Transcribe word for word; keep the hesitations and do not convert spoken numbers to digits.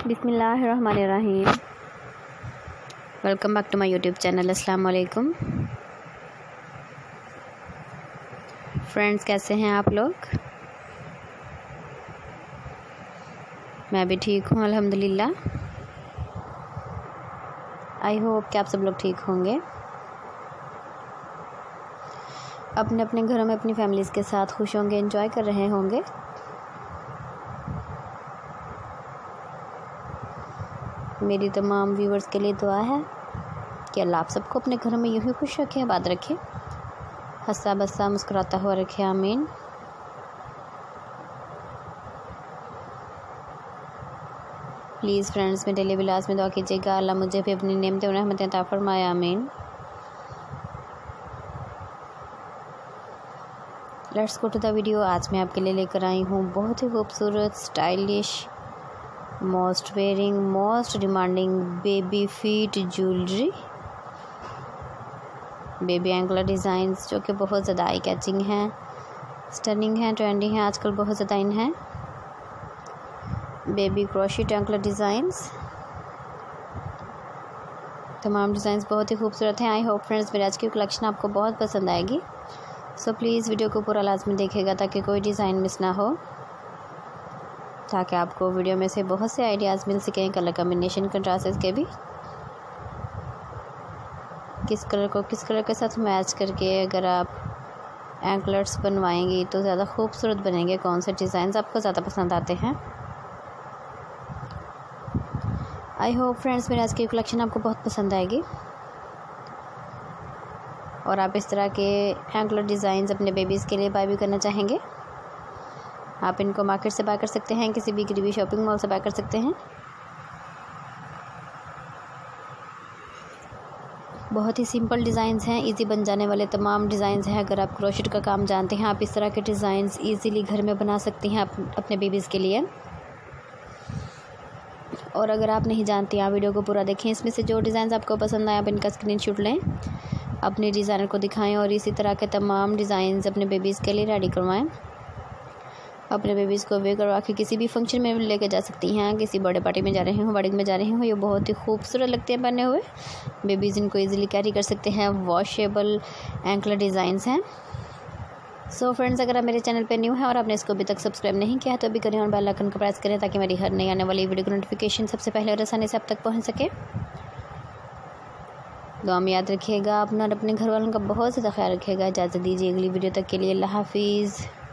बिस्मिल्लाहिर्रहमानिर्रहीम। Welcome back to my YouTube channel. अस्सलाम वालेकुम फ्रेंड्स, कैसे हैं आप लोग? मैं भी ठीक हूँ अल्हम्दुलिल्लाह। आई होप कि आप सब लोग ठीक होंगे, अपने अपने घरों में अपनी फैमिलीज़ के साथ खुश होंगे, एंजॉय कर रहे होंगे। मेरी तमाम व्यूवर्स के लिए दुआ है कि अल्लाह आप सबको अपने घरों में यूँ ही खुश रखे, आबाद रखे, हंसा बसा मुस्कुराता हुआ रखे, आमीन। प्लीज़ फ्रेंड्स, में डेली विलास में दुआ कीजिएगा, अल्लाह मुझे भी अपनी नेमतें और रहमतें अता फरमाए, आमीन। Let's go to the video. आज मैं आपके लिए लेकर आई हूँ बहुत ही खूबसूरत, stylish, most wearing, most demanding baby feet jewellery, baby anklet designs जो कि बहुत ज़्यादा आई कैचिंग हैं, स्टनिंग हैं, ट्रेंडिंग हैं, आजकल बहुत ज़्यादा इन हैं। बेबी क्रोशेट एंकलर डिज़ाइंस, तमाम डिज़ाइंस बहुत ही खूबसूरत हैं। आई होप फ्रेंड्स मेरे आज की कलेक्शन आपको बहुत पसंद आएगी। सो प्लीज़ वीडियो को पूरा लाजमी देखिएगा ताकि कोई डिज़ाइन मिस ना हो, ताकि आपको वीडियो में से बहुत से आइडियाज़ मिल सकें, कलर कम्बिनेशन, कंट्रास्ट के भी, किस कलर को किस कलर के साथ मैच करके अगर आप एंकलर्स बनवाएंगी तो ज़्यादा खूबसूरत बनेंगे। कौन से डिज़ाइन आपको ज़्यादा पसंद आते हैं? आई होप फ्रेंड्स मेरे आज की कलेक्शन आपको बहुत पसंद आएगी और आप इस तरह के एंकलर डिज़ाइंस अपने बेबीज़ के लिए बाय भी करना चाहेंगे। आप इनको मार्केट से बाय कर सकते हैं, किसी भी करीबी शॉपिंग मॉल से बाय कर सकते हैं। बहुत ही सिंपल डिज़ाइंस हैं, इजी बन जाने वाले तमाम डिज़ाइंस हैं। अगर आप क्रोशेट का काम जानते हैं, आप इस तरह के डिज़ाइंस इजीली घर में बना सकती हैं अपने बेबीज़ के लिए। और अगर आप नहीं जानती, आप वीडियो को पूरा देखें, इसमें से जो डिज़ाइंस आपको पसंद आए आप इनका स्क्रीनशॉट लें, अपने डिज़ाइनर को दिखाएं और इसी तरह के तमाम डिज़ाइंस अपने बेबीज़ के लिए रेडी करवाएं। अपने बेबीज़ को वे करवा के किसी भी फंक्शन में लेके जा सकती हैं, किसी बर्थडे पार्टी में जा रहे हों, वेडिंग में जा रहे हों, ये बहुत ही खूबसूरत लगते हैं पहने हुए। बेबीज़ इनको इजीली कैरी कर सकते हैं। वॉशेबल एंकलर डिज़ाइंस हैं। सो फ्रेंड्स, अगर आप मेरे चैनल पे न्यू हैं और आपने इसको अभी तक सब्सक्राइब नहीं किया है तो अभी करें और बेल आइकन को प्रेस करें ताकि मेरी हर नई आने वाली वीडियो की नोटिफिकेशन सबसे पहले और आसानी से आप तक पहुँच सके। दुआ में याद रखिएगा अपना और अपने घर वालों का बहुत ज़्यादा ख्याल रखिएगा। इजाज़त दीजिए अगली वीडियो तक के लिए। अल्लाह हाफिज़।